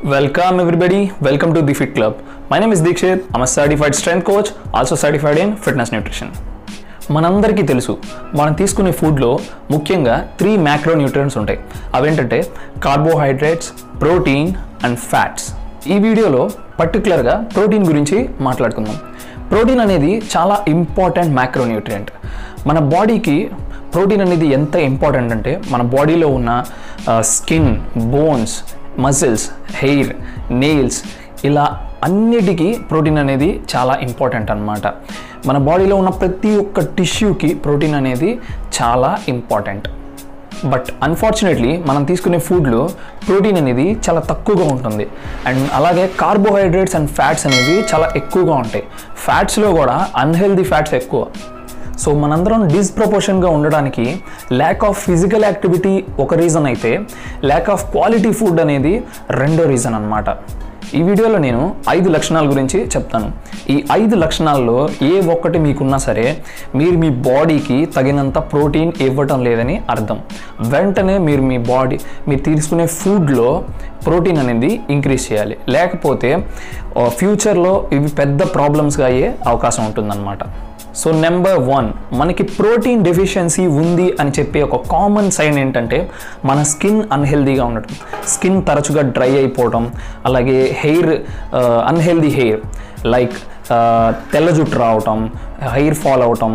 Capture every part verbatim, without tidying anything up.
Welcome everybody, welcome to the Fit Club. My name is Dikshit. I'm a certified strength coach, also certified in fitness nutrition. మనందరికీ తెలుసు మనం తీసుకునే ఫుడ్లో ముఖ్యంగా three macro nutrients ఉంటాయి. అవేంటంటే కార్బోహైడ్రేట్స్, ప్రోటీన్ అండ్ ఫ్యాట్స్. ఈ వీడియోలో పర్టికులర్గా ప్రోటీన్ గురించి మాట్లాడుకుందాం. ప్రోటీన్ అనేది చాలా ఇంపార్టెంట్ మ్యాక్రో న్యూట్రియంట్. మన బాడీకి ప్రోటీన్ అనేది ఎంత ఇంపార్టెంట్ అంటే మన బాడీలో ఉన్న skin, bones, muscles, hair, nails ఇలా అన్నిటికీ ప్రోటీన్ అనేది చాలా ఇంపార్టెంట్ అన్నమాట. మన బాడీలో ఉన్న ప్రతి ఒక్క టిష్యూకి ప్రోటీన్ అనేది చాలా ఇంపార్టెంట్. బట్ అన్ఫార్చునేట్లీ మనం తీసుకునే ఫుడ్లో ప్రోటీన్ అనేది చాలా తక్కువగా ఉంటుంది. అండ్ అలాగే కార్బోహైడ్రేట్స్ అండ్ ఫ్యాట్స్ అనేవి చాలా ఎక్కువగా ఉంటాయి. ఫ్యాట్స్లో కూడా అన్హెల్దీ ఫ్యాట్స్ ఎక్కువ. సో మనందరం డిస్ప్రపోర్షన్గా ఉండడానికి ల్యాక్ ఆఫ్ ఫిజికల్ యాక్టివిటీ ఒక రీజన్ అయితే, ల్యాక్ ఆఫ్ క్వాలిటీ ఫుడ్ అనేది రెండో రీజన్ అన్నమాట. ఈ వీడియోలో నేను ఐదు లక్షణాల గురించి చెప్తాను. ఈ ఐదు లక్షణాల్లో ఏ ఒక్కటి మీకున్నా సరే మీరు మీ బాడీకి తగినంత ప్రోటీన్ ఇవ్వటం లేదని అర్థం. వెంటనే మీరు మీ బాడీ మీరు తీసుకునే ఫుడ్లో ప్రోటీన్ అనేది ఇంక్రీజ్ చేయాలి, లేకపోతే ఫ్యూచర్లో ఇవి పెద్ద ప్రాబ్లమ్స్గా అయ్యే అవకాశం ఉంటుందన్నమాట. సో నెంబర్ వన్, మనకి ప్రోటీన్ డెఫిషియన్సీ ఉంది అని చెప్పే ఒక కామన్ సైన్ ఏంటంటే మన స్కిన్ అన్హెల్దీగా ఉండటం. స్కిన్ తరచుగా డ్రై అయిపోవడం, అలాగే హెయిర్ అన్హెల్దీ హెయిర్ లైక్ తెల్ల జుట్టు రావటం, హెయిర్ ఫాల్ అవటం,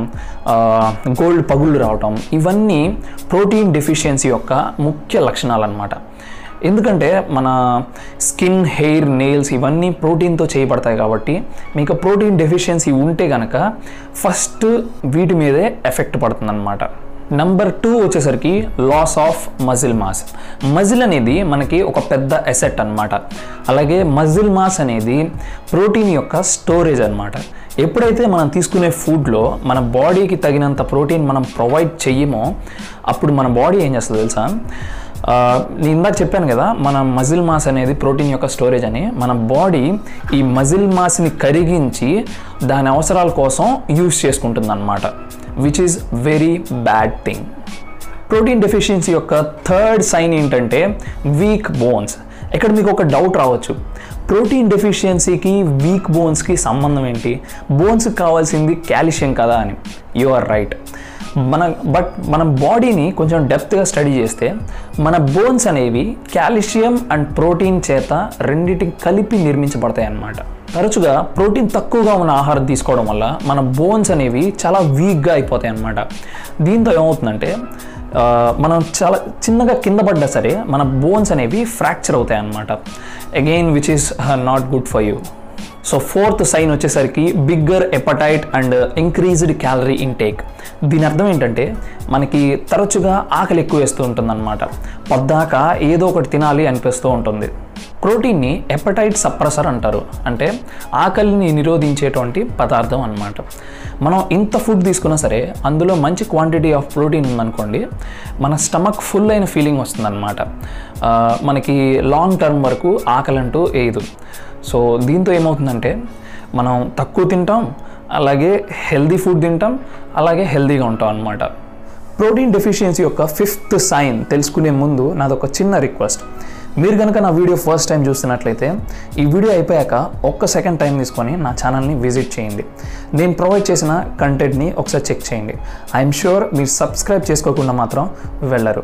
గోల్డ్ పగుళ్ళు రావటం, ఇవన్నీ ప్రోటీన్ డెఫిషియన్సీ యొక్క ముఖ్య లక్షణాలు అన్నమాట. ఎందుకంటే మన స్కిన్, హెయిర్, నెయిల్స్ ఇవన్నీ ప్రోటీన్తో చేయబడతాయి కాబట్టి మీకు ప్రోటీన్ డెఫిషియన్సీ ఉంటే కనుక ఫస్ట్ వీటి మీదే ఎఫెక్ట్ పడుతుందన్నమాట. నెంబర్ టూ వచ్చేసరికి loss of muscle mass. Muscle అనేది మనకి ఒక పెద్ద అసెట్ అన్నమాట. అలాగే మజిల్ మాస్ అనేది ప్రోటీన్ యొక్క స్టోరేజ్ అన్నమాట. ఎప్పుడైతే మనం తీసుకునే ఫుడ్లో మన బాడీకి తగినంత ప్రోటీన్ మనం ప్రొవైడ్ చెయ్యమో అప్పుడు మన బాడీ ఏం చేస్తుందో తెలుసా, నేను ఇందాక చెప్పాను కదా మన మజిల్ మాస్ అనేది ప్రోటీన్ యొక్క స్టోరేజ్ అని. మన బాడీ ఈ మజిల్ మాస్ని కరిగించి దాని అవసరాల కోసం యూజ్ చేసుకుంటుంది అన్నమాట, which is very bad thing. Protein deficiency యొక్క థర్డ్ సైన్ ఏంటంటే వీక్ బోన్స్. ఇక్కడ మీకు ఒక డౌట్ రావచ్చు, ప్రోటీన్ డెఫిషియన్సీకి వీక్ బోన్స్కి సంబంధం ఏంటి? బోన్స్కి కావాల్సింది కాల్షియం కదా అని. You are right. మన బట్ మన బాడీని కొంచెం డెప్త్గా స్టడీ చేస్తే మన బోన్స్ అనేవి కాల్షియం అండ్ ప్రోటీన్ చేత రెండింటికి కలిపి నిర్మించబడతాయి అన్నమాట. తరచుగా ప్రోటీన్ తక్కువగా ఉన్న ఆహారం తీసుకోవడం వల్ల మన బోన్స్ అనేవి చాలా వీక్గా అయిపోతాయి అన్నమాట. దీంతో ఏమవుతుందంటే మనం చాలా చిన్నగా కింద పడ్డా సరే మన బోన్స్ అనేవి ఫ్రాక్చర్ అవుతాయి అన్నమాట. Again which is not good for you. So fourth sign వచ్చేసరికి bigger appetite and increased calorie intake. దీని అర్థం ఏంటంటే మనకి తరచుగా ఆకలి ఎక్కువ వేస్తూ ఉంటుంది అన్నమాట. పొద్దాక ఏదో ఒకటి తినాలి అనిపిస్తూ ఉంటుంది. ప్రోటీన్ని ఎపటైట్ సప్రెసర్ అంటారు, అంటే ఆకలిని నిరోధించేటువంటి పదార్థం అన్నమాట. మనం ఇంత ఫుడ్ తీసుకున్నా సరే అందులో మంచి క్వాంటిటీ ఆఫ్ ప్రోటీన్ ఉందనుకోండి, మన స్టమక్ ఫుల్ అయిన ఫీలింగ్ వస్తుందన్నమాట. మనకి లాంగ్ టర్మ్ వరకు ఆకలి అంటూ వేయదు. సో దీంతో ఏమవుతుందంటే మనం తక్కువ తింటాం, అలాగే హెల్దీ ఫుడ్ తింటాం, అలాగే హెల్దీగా ఉంటాం అన్నమాట. ప్రోటీన్ డెఫిషియన్సీ యొక్క ఫిఫ్త్ సైన్ తెలుసుకునే ముందు నాదొక చిన్న రిక్వెస్ట్. మీరు కనుక నా వీడియో ఫస్ట్ టైం చూస్తున్నట్లయితే ఈ వీడియో అయిపోయాక ఒక్క సెకండ్ టైం తీసుకొని నా ఛానల్ని విజిట్ చేయండి. నేను ప్రొవైడ్ చేసిన కంటెంట్ని ఒకసారి చెక్ చేయండి. ఐఎమ్ షూర్ మీరు సబ్స్క్రైబ్ చేసుకోకుండా మాత్రం వెళ్ళరు.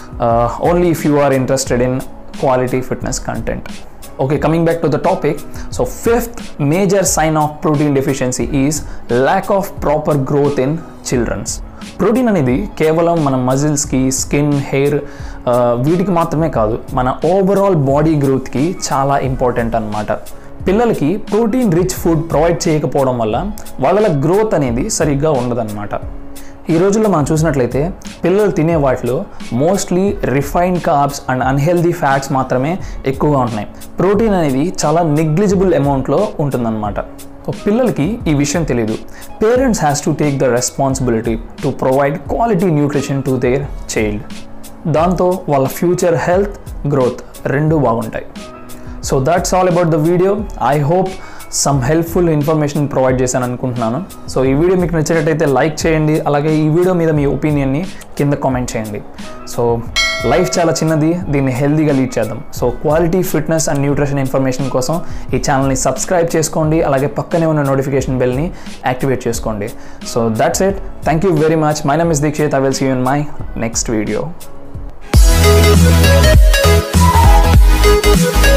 Only if you are interested in quality fitness content. Okay, coming back to the topic. So fifth major sign of protein deficiency is lack of proper growth in children's. Protein అనేది కేవలం మన మజిల్స్కి, skin, hair వీటికి మాత్రమే కాదు, మన overall body గ్రోత్కి చాలా important అన్నమాట. పిల్లలకి ప్రోటీన్ రిచ్ ఫుడ్ ప్రొవైడ్ చేయకపోవడం వల్ల వాళ్ళ గ్రోత్ అనేది సరిగ్గా ఉండదన్నమాట. ఈ రోజుల్లో మనం చూసినట్లయితే పిల్లలు తినే వాటిలో mostly refined carbs and unhealthy fats మాత్రమే ఎక్కువగా ఉంటున్నాయి. ప్రోటీన్ అనేది చాలా నెగ్లిజిబుల్ అమౌంట్లో ఉంటుందన్నమాట. పిల్లలకి ఈ విషయం తెలియదు. Parents has to take the responsibility to provide quality nutrition to their child. దాంతో వాళ్ళ ఫ్యూచర్ హెల్త్, గ్రోత్ రెండు బాగుంటాయి. So that's all about the video. I hope some helpful information provide చేశాను అనుకుంటున్నాను. సో ఈ వీడియో మీకు నచ్చినట్టయితే లైక్ చేయండి, అలాగే ఈ వీడియో మీద మీ ఒపీనియన్ని కింద కామెంట్ చేయండి. సో లైఫ్ చాలా చిన్నది, దీన్ని హెల్దీగా లీడ్ చేద్దాం. So quality fitness and nutrition information కోసం ఈ ఛానల్ని సబ్స్క్రైబ్ చేసుకోండి, అలాగే పక్కనే ఉన్న నోటిఫికేషన్ బెల్ని యాక్టివేట్ చేసుకోండి. So that's it. Thank you very much. My name is Dikshit. I will see you in my next video.